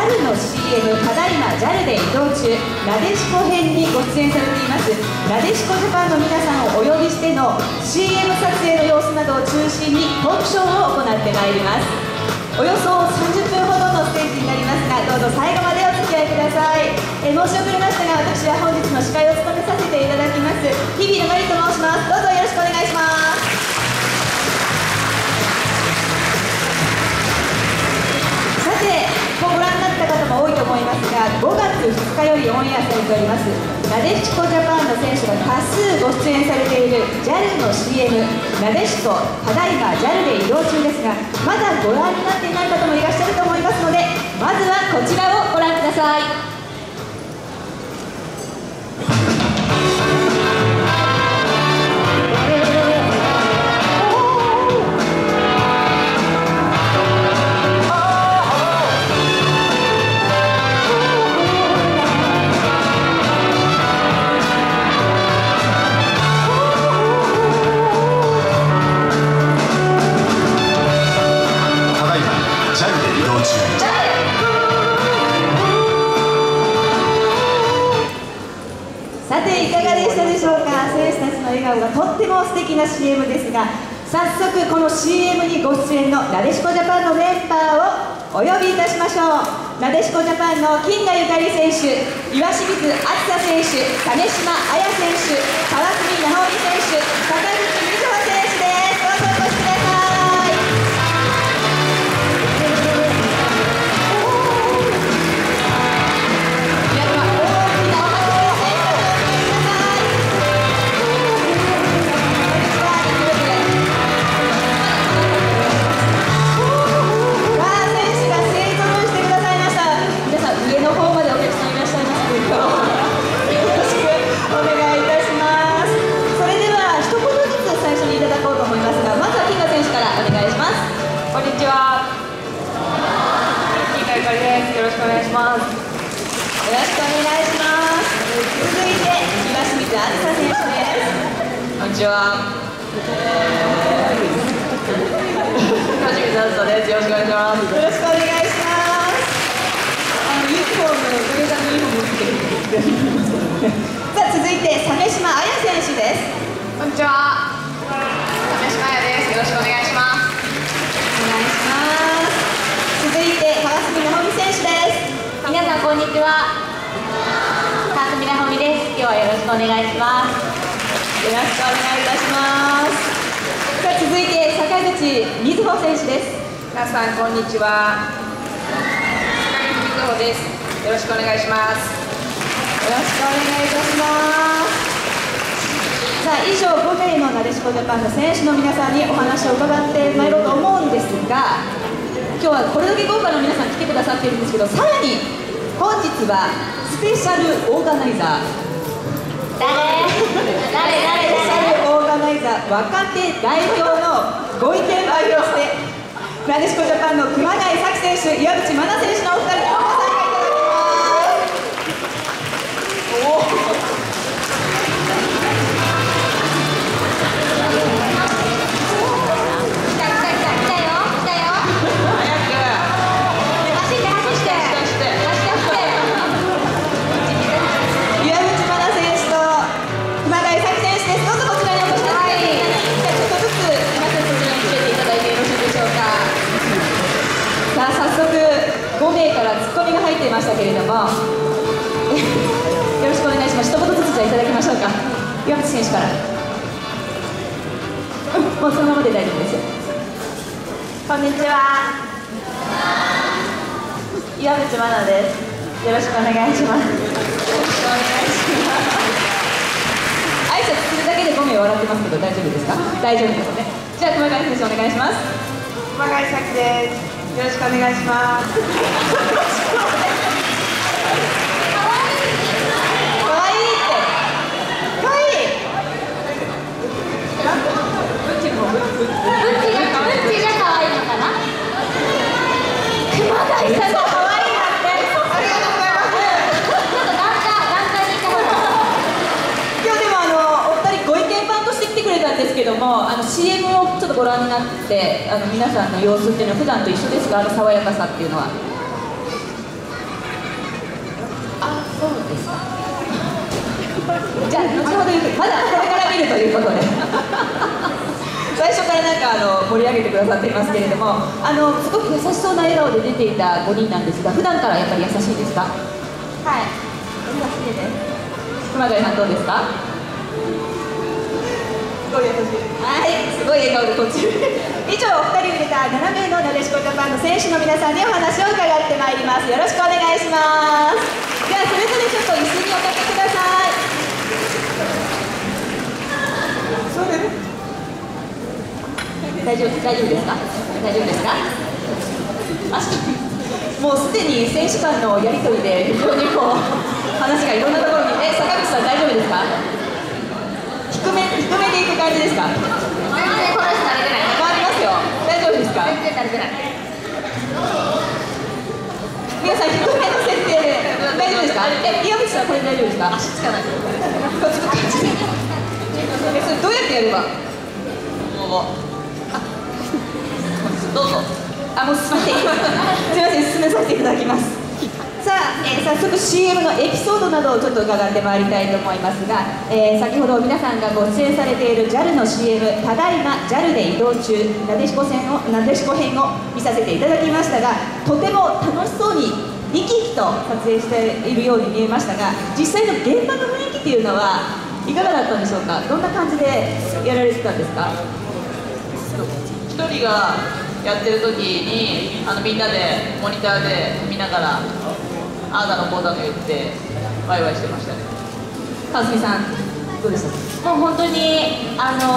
JAL の CM、ただいま JAL で移動中、なでしこ編にご出演されていますなでしこジャパンの皆さんをお呼びしての CM 撮影の様子などを中心にトークショーを行ってまいります。およそ30分ほどのステージになりますが、どうぞ最後までお付き合いください。申し遅れましたが、私は本日の司会を務めさせていただきます日比野真理と申します。どうぞよろしくお願いします。さて、もうご覧になった方も多いと思いますが、5月2日よりオンエアされておりますなでしこジャパンの選手が多数ご出演されている JAL の CM、なでしこただいま JAL で移動中ですが、まだご覧になっていない方もいらっしゃると思いますので、まずはこちらをご覧ください。さて、いかがでしたでしょうか。選手たちの笑顔がとっても素敵な CM ですが、早速この CM にご出演のなでしこジャパンのメンバーをお呼びいたしましょう。なでしこジャパンの金田ゆかり選手、岩清水梓選手、鮫島彩選手、川澄奈穂美選手、坂口瑞穂選手です。どうぞお越しください。よろしくお願いします。よろしくお願いします。続いて岩清水梓選手です。こんにちは。岩清水梓です。よろしくお願いします。よろしくお願いします。ユニフォーム、上田のユニフォームを着てる。さあ、続いて鮫島彩選手です。 こんにちは。鮫島彩です。よろしくお願いします。 お願いします。続いて川澄奈穂美選手です。 皆さんこんにちは。川澄奈穂美です。今日はよろしくお願いします。 よろしくお願いいたします。さあ、続いて坂口瑞穂選手です。 皆さんこんにちは。坂口瑞穂です。よろしくお願いします。 よろしくお願いいたします。さあ、以上5名のなでしこジャパンの選手の皆さんにお話を伺ってまいろうと思うんですが、今日はこれだけ豪華な皆さん来てくださっているんですけど、さらに本日はスペシャルオーガナイザー、スペシャルオーガナイザー、若手代表のご意見代表して、なでしこジャパンの熊谷紗希選手、岩渕真奈選手のお二人にご参加いただきます。5名からツッコミが入っていましたけれどもよろしくお願いします。一言ずつじゃあいただきましょうか。岩渕選手から。もうそのままで大丈夫ですよ。 こんにちは。岩渕真奈です。よろしくお願いします。よろしくお願いします。 挨拶するだけで5名笑ってますけど大丈夫ですか。大丈夫ですね。じゃあ熊谷選手お願いします。 熊谷紗希です。よろしくお願いします。 けども、CM をちょっとご覧になって皆さんの様子っていうのは普段と一緒ですか？爽やかさっていうのは。 ですか？じゃあ後ほど言うと、まだこれから見るということで最初からなんか盛り上げてくださっていますけれども、すごく優しそうな笑顔で出ていた5人なんですが、普段からやっぱり優しいですか？ はい、優しいです。 熊谷さんどうですか？すごい優しい。はい、すごい笑顔でこっち以上、お二人に出た7名のなでしこジャパンの選手の皆さんにお話を伺ってまいります。よろしくお願いします。ではそれぞれちょっと椅子におかけください。そうです。大丈夫ですか？大丈夫ですか？もうすでに選手間のやり取りで非常にこう話がいろんなところに、坂口さん大丈夫ですか？低めでいく感じですか？ 全然この人慣れてない。 回りますよ。大丈夫ですか？ 全然慣れてない。 皆さん低めの設定で大丈夫ですか？岩渕さんこれ大丈夫ですか？足つかない。こっちの感じで。それどうやってやれば？どうぞ。もうすみません。すみません、進めさせていただきます。さあ、早速 CM のエピソードなどをちょっと伺ってまいりたいと思いますが、先ほど皆さんがご出演されている JAL の CM「ただいま JAL で移動中」なでしこ編を見させていただきましたが、とても楽しそうに生き生きと撮影しているように見えましたが、実際の現場の雰囲気というのはいかがだったんでしょうか？どんな感じでやられてたんですか？ 一人がやってる時にみんなでモニターで見ながらああだのこうだの言ってワイワイしてましたね。 川澄さんどうでした？ もう本当に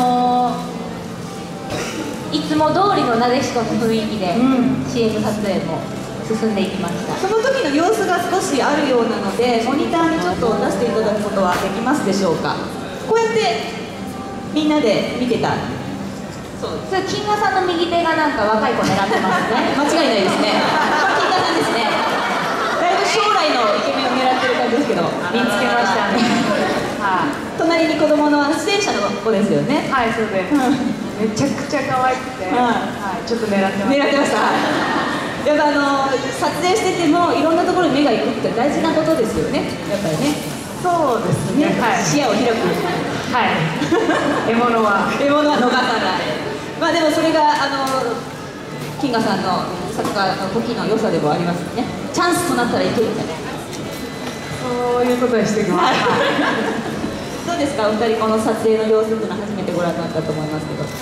いつも通りのなでしこの雰囲気で、CM 撮影も進んでいきました。 その時の様子が少しあるようなので、モニターにちょっと出していただくことはできますでしょうか？こうやってみんなで見てた。 そうです。金賀さんの右手がなんか若い子狙ってますね。 間違いないですね。金賀さんですね。だいぶ将来のイケメンを狙ってる感じですけど、 見つけましたね。はい。 隣に子供の出演者の子ですよね。 はい、そうです。めちゃくちゃ可愛くて、はい、ちょっと狙ってました。 狙ってました。やっぱ撮影しててもいろんなところに目が行くって大事なことですよね。やっぱりね。 そうですね。はい。 視野を広く。 はい。獲物は逃さない。まあでもそれが金賀さんのサッカーの時の良さでもありますよね。チャンスとなったらいけるみたいな。 そういうことにしてきます。 どうですか、お二人この撮影の様子っていうのは初めてご覧になったと思いますけど、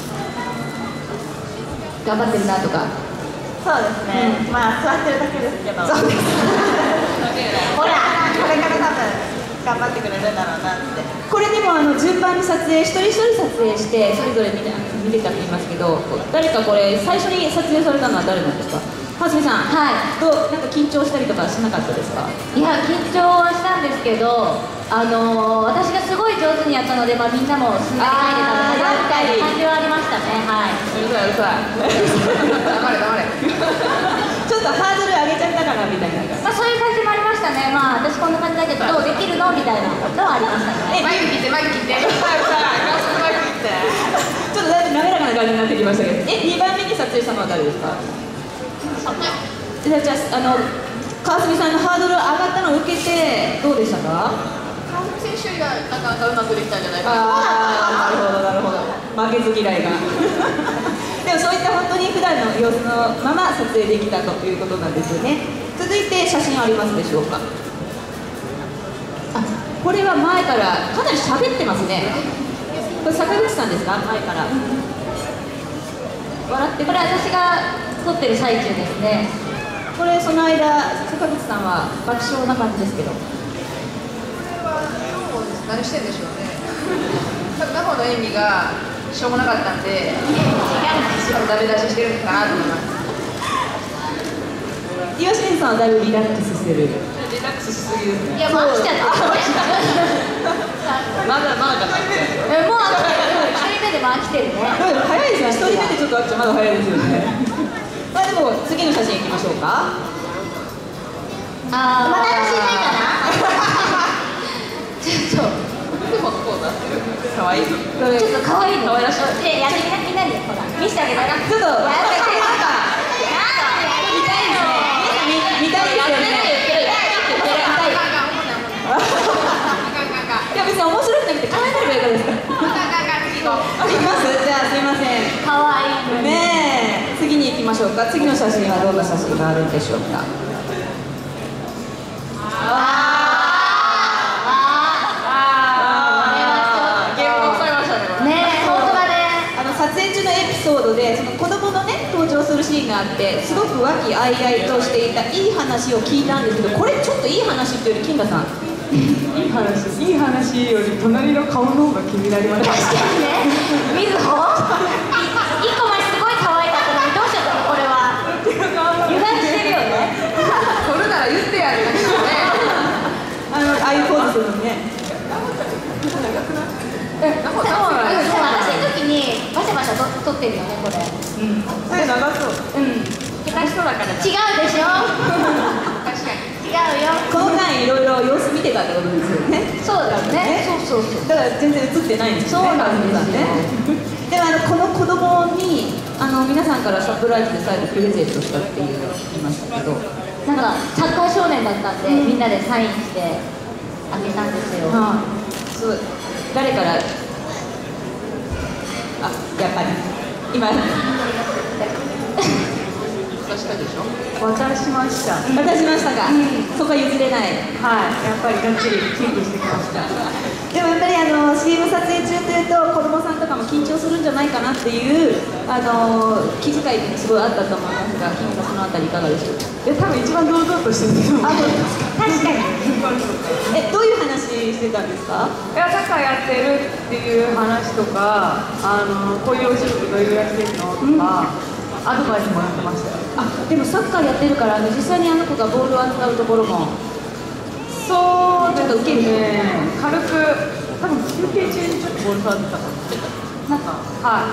頑張ってるなとか。 そうですね。まあ座ってるだけですけど。 そうです。 ほら、これから多分頑張ってくれるんだろうなって。 これでも順番に撮影、一人一人撮影してそれぞれ見てたって言いますけど、誰かこれ最初に撮影されたのは誰なんですか？はずみさん。 はい。 なんか緊張したりとかしなかったですか？ いや、緊張はしたんですけど、私がすごい上手にやったので、まあみんなもすんなり入れたのかなみたいな感じはありましたね。はい。 うるさい黙れ黙れちょっとハードル上げちゃったかなみたいな。 まあそういう感じもありましたね。まあ私こんな感じだけどどうできるのみたいなのはありましたね。 マイク切ってマイク切ってうるさいマイク切ってちょっとだいぶ滑らかな感じになってきましたけど、2番目に撮影したのは誰ですか？じゃあ川澄さんのハードル上がったのを受けてどうでしたか？ 川澄選手がなかなかうまくできたんじゃないかな。なるほど負けず嫌いがでもそういった本当に普段の様子のまま撮影できたということなんですよね。続いて写真ありますでしょうか？これは前からかなり喋ってますね。これ坂口さんですか？前から笑って、 これ私が撮ってる最中ですね。 これその間坂口さんは爆笑な感じですけど、 何してんでしょうね。多分生の演技がしょうもなかったんでダメ出ししてるのかなと思います。 岩清水さんはだいぶリラックスしてる。 リラックスしすぎですね。 いや、もう飽きちゃった。 まだかな。 もう飽きてる。1人目でも飽きてるね。 早いですよ。1人目でちょっと飽きちゃう。まだ早いですよね。まあでも次の写真いきましょうか。 また私いないかな。ちょっとこうだってる。可愛い。 ちょっと可愛いの。やってみなみんなでほら見せてあげたら。 ちょっとやって見たいですね。見たいですよね。 白くなくて考えればよかったですか。いきます。じゃあすいません。 可愛いねえ、次に行きましょうか。次の写真はどんな写真があるんでしょうか。撮影中のエピソードでその子供のね登場するシーンがあって、すごく和気あいあいとしていたいい話を聞いたんですけど、これちょっといい話っていうより金田さんいい話より隣の顔の方が気になりました。 確かにね、みずほ一個前すごい可愛かったのにどうしちゃったのこれは。油断してるよね。 撮るなら言ってやるね。 ああいうポーズするのね。 私の時にバシャバシャ撮ってるよねこれ。 それ長そう。 下手くそだから。違うでしょ。確かに。違うよ。 この間いろいろ様子見てたってことですよね。 そうだね。そう。 だから全然映ってないんですよね。 そうなんですね。 でもこの子供に皆さんからサプライズで最後プレゼントしたって言いましたけど、 なんかサッカー少年だったんで、みんなでサインしてあげたんですよ。 そう誰からやっぱり今渡したでしょ。 渡しました。 渡しましたか。そこは譲れない。 はい、やっぱりがっちりキープしてきました。 でもやっぱりCM 撮影中というと子供さんとかも緊張するんじゃないかなっていう気遣いってすごいあったと思いますが、金さんそのあたりいかがでしょうか。 いや、多分一番堂々としてると思う。 確かに。 どういう話してたんですか。 いや、サッカーやってるっていう話とか、こういうお仕事どれぐらいしてるのとか、アドバイスもらってましたよ。 でもサッカーやってるから実際に子がボールを扱うところもそうちょっと受けるね。軽く、多分休憩中にちょっとボール触ってたかな。なんか、はい。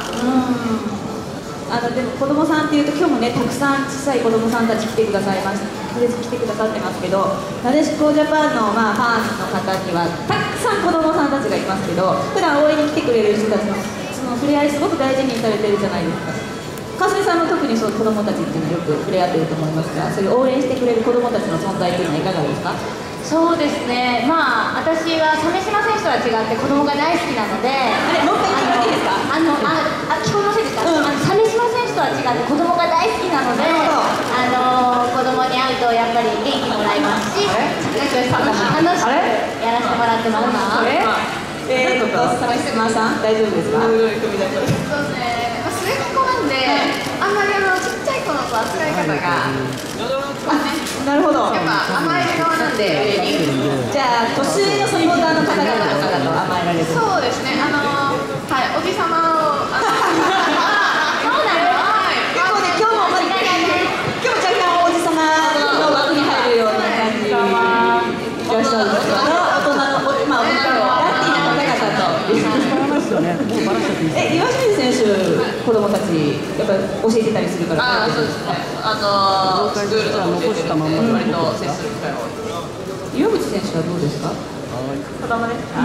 でも子供さんっていうと今日もねたくさん小さい子供さんたち来てくださいました来てくださってますけど、なでしこジャパンの、ファンの方にはたくさん子供さんたちがいますけど、普段応援に来てくれる人たちのその触れ合いすごく大事にされてるじゃないですか。川澄さんも特にそう子供たちっていうのはよく触れ合ってると思いますが、そういう応援してくれる子供たちの存在っていうのはいかがですか。 そうですね。私は鮫島選手とは違って子供が大好きなので、 もう一回言っていいですか。 聞こえませんでした。鮫島選手とは違って子供が大好きなので、子供に会うとやっぱり元気もらいますし、楽しくやらせてもらってます。 鮫島さん大丈夫ですか。 そうですね、末っ子なんで、あんまりちっちゃい子の扱い方が、 なるほど。 やっぱ甘える側なんで、 じゃあ年上のサポーターの方々と甘えられる。 そうですね、はい、おじさまを、 そうなの？ 結構ね、今日も若干おじさまの枠に入るような感じでいらっしゃるんですけど、大人のラッキーな方々と。岩清水選手、子供たちやっぱり教えてたりするから。 そうですね。スクールとか教えてるんで、割と接する機会が多い。 岩渕選手はどうですか。 子供ですか。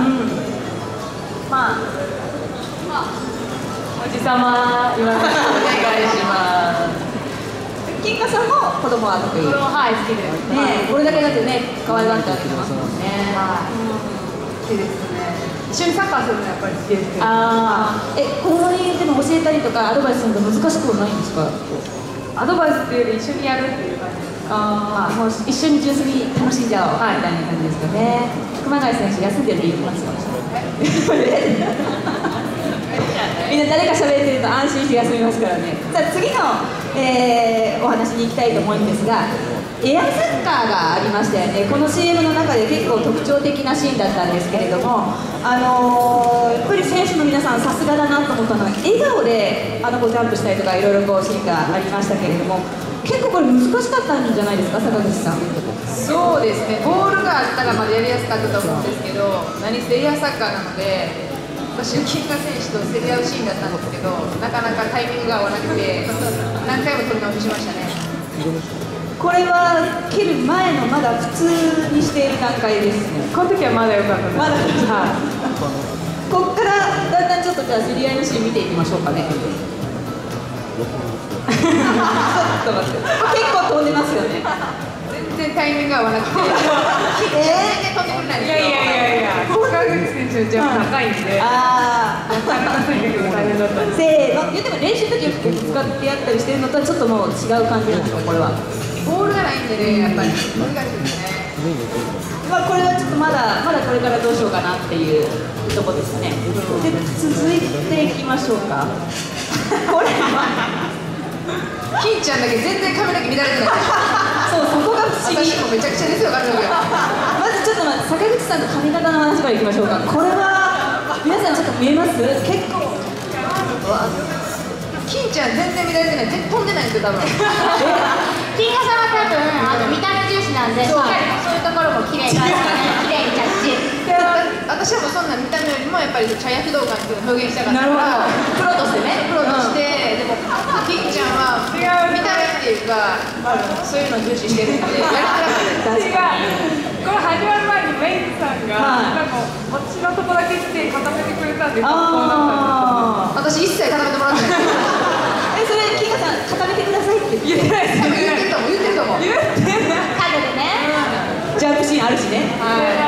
おじさま言われてお願いします。 金華さんも子供は得意。 子供はい好きです。 ね、これだけだってね可愛がってあげてますもんね。 好きですね。一緒にサッカーするのやっぱり好きですけど。 子供にでも教えたりとかアドバイスするの難しくはないんですか。 アドバイスっていうより一緒にやるっていう感じです。 もう一緒に純粋に楽しんじゃおうみたいな感じですかね。熊谷選手休んでるって言ってますよ。みんな誰か喋ってると安心して休みますからね。さあ次の、お話に行きたいと思うんですが、エアサッカーがありましたよね。この CM の中で結構特徴的なシーンだったんですけれども、やっぱり選手の皆さんさすがだなと思ったのは笑顔でジャンプしたりとかいろいろこうシーンがありましたけれども、結構これ難しかったんじゃないですか、坂口さん。 そうですね、ボールがあったらまだやりやすかったと思うんですけど、何せエアサッカーなので、私、金華選手と競り合うシーンだったんですけど、なかなかタイミングが合わなくて、何回も取り直ししましたね。 これは蹴る前のまだ普通にしている段階ですね。 この時はまだ良かったです。 まだはい。 こっからだんだんちょっとじゃあ競り合いのシーン見ていきましょうかね。ちょっと待って、結構飛んでますよね。 全然然タイミングが合わなくて全然飛んでくれないんですよ。 いや川口選手のジャンプ高いんで、 あなかなかついてくるの大変だったんです。 せーの。でも練習の時よく使ってやったりしてるのとはちょっともう違う感じなんですか、これは。 ボールがないんでね、やっぱり難しいですね。 まあこれはちょっとまだこれからどうしようかなっていうとこですね。で続いていきましょうか。これは金ちゃんだけ全然髪の毛乱れてない。 そうそこが不思議。 私もめちゃくちゃですよ髪の毛。 まずちょっと坂口さんの髪型の話からいきましょうか。これは皆さんちょっと見えます？結構金ちゃん全然乱れてない、全然飛んでないんですよ多分。 金賀さんは多分見た目重視なんで、しっかりそういうところも綺麗に着地。 私はもうそんな見た目よりもやっぱり茶躍動感っていうのを表現したかったからプロとしてね。 プロとして、でも金ちゃんは見た目っていうかそういうのを重視してるんでやりづらかったです。 違う。これ始まる前にメイクさんが、なんかこっちのとこだけ来て固めてくれたんで、こうなったんですよ。 私一切固めてもらってない。 それ金賀さん固めてくださいって言ってないです多分言ってると思う、言ってると思う。 影でね。 ジャンプシーンあるしね。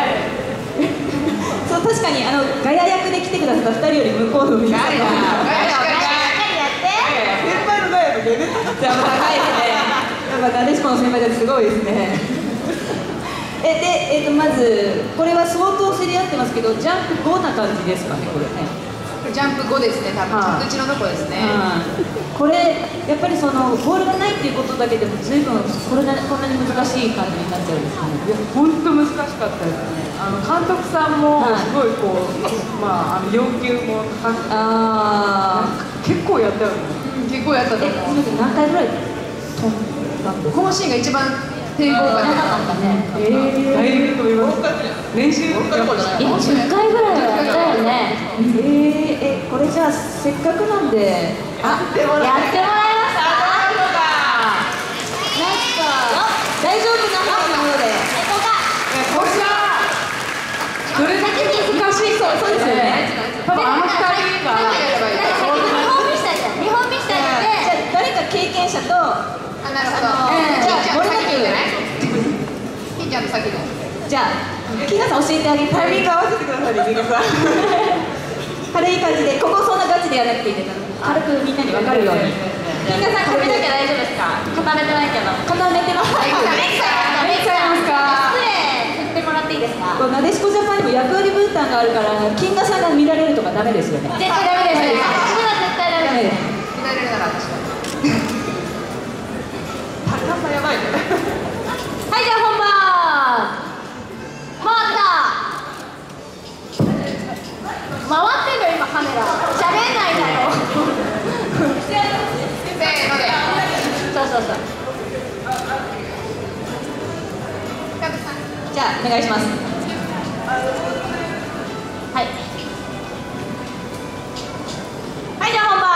そう確かにガヤ役で来てくださった2人より向こうの皆さんがしっかりやって。 先輩のガヤのレベル高いですね。やっぱなでしこの先輩たちすごいですね。でまずこれは相当競り合ってますけど、ジャンプ5な感じですかね、これね。 ジャンプ5ですね、多分着地のとこですね。 これやっぱりそのボールがないっていうことだけでも随分こんなに難しい感じになっちゃうんですかね。 いや本当難しかったですね。監督さんもすごいこう、まあ要求も高くて、結構やったよね。 結構やったと思う。 何回ぐらい飛んだんですか？ このシーンが一番抵抗が長かったね。 大変と言います。練習 10回ぐらいはやったよね。 これじゃあせっかくなんでやってもらいますか？ 大丈夫な範囲のもので。 これがどれだけ難しい。 そうですよね。 多分2人が見本見してあげて。 誰か経験者となるほど。 じゃあ金ちゃん先でいいんじゃない？金ちゃんの先で。 じゃあ金賀さん教えてあげて。タイミング合わせてくださいね、金賀さん。軽い感じで、ここそんなガチでやらなくていいです。軽くみんなに分かるように。 金賀さん髪の毛大丈夫ですか？固めてないけど。 固めてます。 メイクさん失礼振ってもらっていいですか？ なでしこジャパンにも役割分担があるから、金賀さんが見られるとかダメですよね。 絶対ダメです。それは絶対ダメです。 見られるなら確かに。 高さやばいね。 はい、じゃあ本番回ってんの今カメラ喋んないんだよ。 せーので。 そうじゃあお願いします。 はいはい、じゃあ本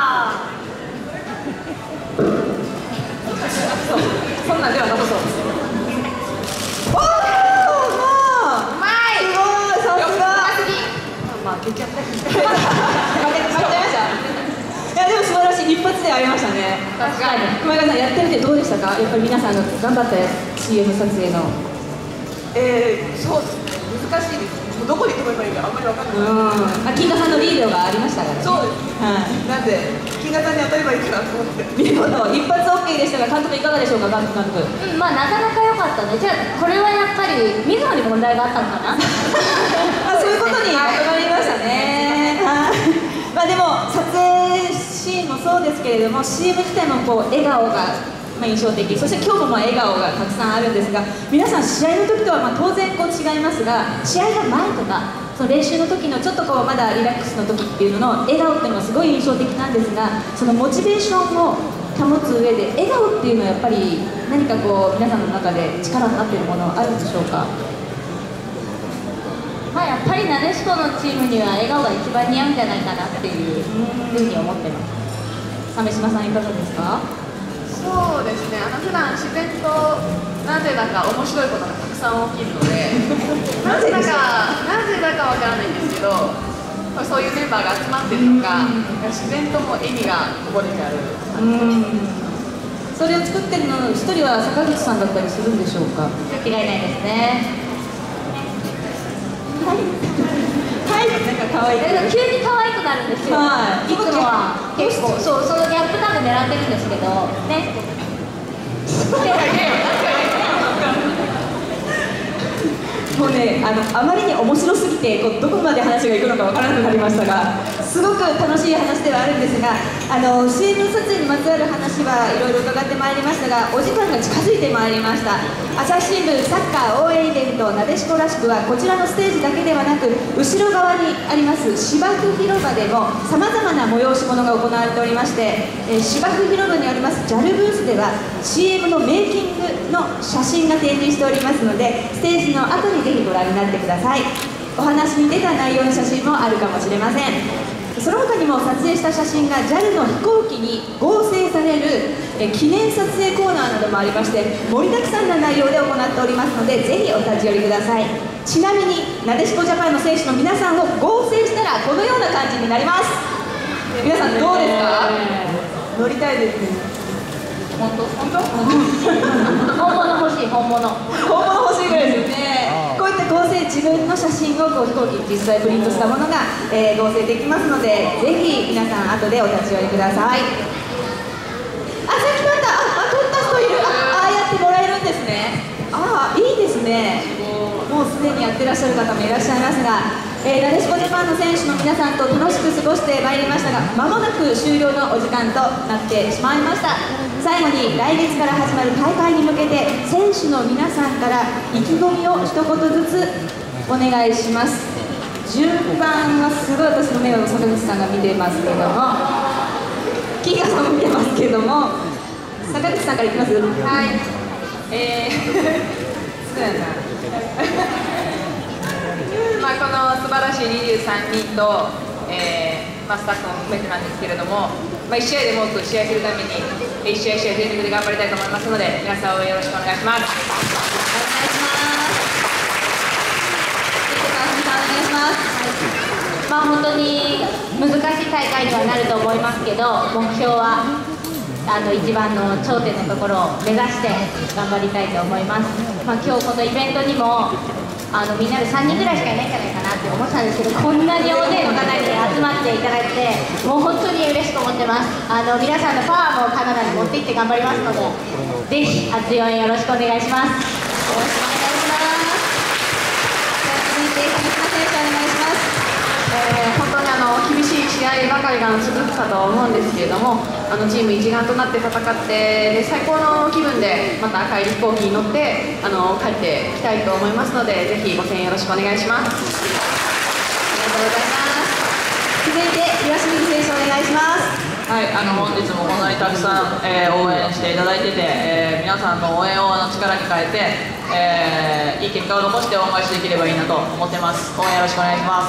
番そんなんではなさそうです。おー、 うまい。 すごい、さすが。 負けちゃった。 負けちゃいました。いやでも素晴らしい、一発でありましたね。 確かに。 熊谷さんやってみてどうでしたか？やっぱり皆さんが頑張った CM 撮影の。 そうですね、難しいです。もうどこに飛べばいいかあんまり分かんない。 金賀さんのリードがありましたからね。 そうです。なんで金賀さんに当たればいいかなと思って。 見事一発 OK でしたが、監督いかがでしょうか？監督。 まあなかなか良かったね。じゃあこれはやっぱり水野に問題があったのかな。 そういうことにまとまりましたね。まあでも撮影シーンもそうですけれども、 CM 自体もこう笑顔が印象的、そして今日も笑顔がたくさんあるんですが、皆さん試合の時とは当然こう違いますが、試合が前とかその練習の時のちょっとこうまだリラックスの時っていうのの笑顔っていうのがすごい印象的なんですが、そのモチベーションを保つ上で笑顔っていうのはやっぱり何かこう皆さんの中で力になっているものあるんでしょうか？ まあやっぱりなでしこのチームには笑顔が一番似合うんじゃないかなっていうふうに思ってます。鮫島さんいかがですか？ そうですね、普段自然となぜだか面白いことがたくさん起きるのでなぜだかわからないんですけど、そういうメンバーが集まってるのか、自然ともう笑みがこぼれちゃう。 それを作ってるのの一人は坂口さんだったりするんでしょうか？ 間違いないですね。 はい、なんか可愛い。 急に可愛くなるんですよ。 はい。 いつもは結構そう、そのギャップ多分狙ってるんですけどね。 もうね、あまりに面白すぎてどこまで話がいくのかわからなくなりましたが、すごく楽しい話ではあるんですが、CM 撮影にまつわる話はいろいろ伺ってまいりましたが、お時間が近づいてまいりました。朝日新聞サッカー応援イベントなでしこらしくは、こちらのステージだけではなく後ろ側にあります芝生広場でもさまざまな催し物が行われておりまして、芝生広場にあります JAL ブースでは CM のメイキングの写真が展示しておりますので、ステージの後にぜひご覧になってください。お話に出た内容の写真もあるかもしれません。その他にも撮影した写真が JAL の飛行機に合成される記念撮影コーナーなどもありまして、盛りだくさんな内容で行っておりますので、ぜひお立ち寄りください。ちなみになでしこジャパンの選手の皆さんを合成したらこのような感じになります。皆さんどうですか？乗りたいですね。 本当本物欲しい、本物欲しいぐらいですよね。こういった合成、自分の写真を飛行機に実際プリントしたものが、合成できますので、ぜひ皆さん後でお立ち寄りください。さっき撮った、撮った人いる。ああやってもらえるんですね。いいですね。もうすでにやってらっしゃる方もいらっしゃいますが、なでしこジャパンの選手の皆さんと楽しく過ごしてまいりましたが、まもなく終了のお時間となってしまいました。最後に来月から始まる大会に向けて、選手の皆さんから意気込みを一言ずつお願いします。順番はすごい私の目を坂口さんが見てますけども、金賀さんも見てますけども、坂口さんからいきます。はい。そうやな。 この素晴らしい23人と、スタッフも含めてなんですけれども、1試合でも多く試合するために1試合1試合全力で頑張りたいと思いますので、皆さん応援よろしくお願いします。お願いします。本当に難しい大会にはなると思いますけど、目標は一番の頂点のところを目指して頑張りたいと思います。今日このイベントにもみんなで3人ぐらいしかいないんじゃないかなって思ってたんですけど、こんなに大勢の方に集まっていただいて、もう本当に嬉しく思ってます。皆さんのパワーもカナダに持っていって頑張りますので、ぜひ熱い応援よろしくお願いします。よろしくお願いします。続いて上島選手お願いします。 本当に厳しい試合ばかりが続くかとは思うんですけれども、チーム一丸となって戦ってで最高の気分でまた帰り飛行機に乗って帰ってきたいと思いますので、ぜひご声援よろしくお願いします。 ありがとうございます。続いて岩清水選手お願いします。 はい、本日もこんなにたくさん、応援していただいてて、皆さんの応援を力に変えて、いい結果を残して恩返しできればいいなと思ってます。応援よろしくお願いします。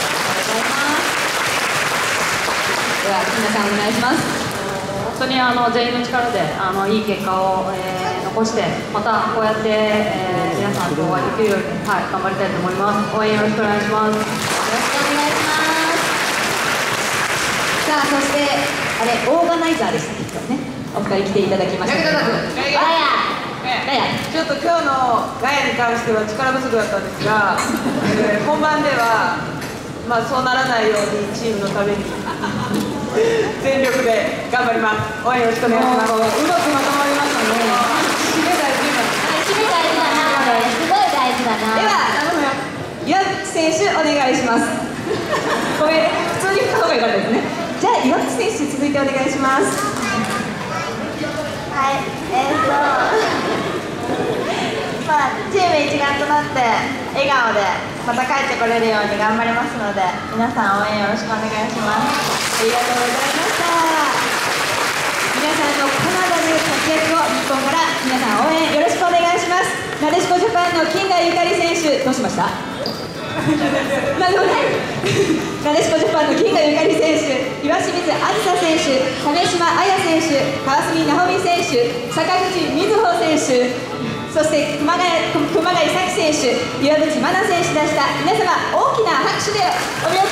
では皆さんお願いします。 本当に全員の力でいい結果を、残して、またこうやって、皆さんとお会いできるように、頑張りたいと思います。応援よろしくお願いします。よろしくお願いします。 さあ、そしてオーガナイザーでしたね。お二人来ていただきました。 ちょっと今日のガヤに関しては力不足だったんですが、本番では、そうならないようにチームのために全力で頑張ります。応援よろしくお願いします。うまくまとまりましたね。締め大事だな。 すごい大事だな。 では岩渕選手お願いします。ごめん、普通に振った方がよかったですね。じゃあ岩渕選手続いてお願いします。 はい、チーム一丸となって笑顔でまた帰ってこれるように頑張りますので、皆さん応援よろしくお願いします。 ありがとうございました。皆さんのカナダでの活躍を日本から皆さん応援よろしくお願いします。なでしこジャパンの金賀ゆかり選手、どうしました？なでしこジャパンの金賀ゆかり選手、岩清水梓選手、鮫島彩選手、川澄直美選手、坂口瑞穂選手、そして熊谷咲選手、岩渕真奈選手でした。皆様大きな拍手でお見送り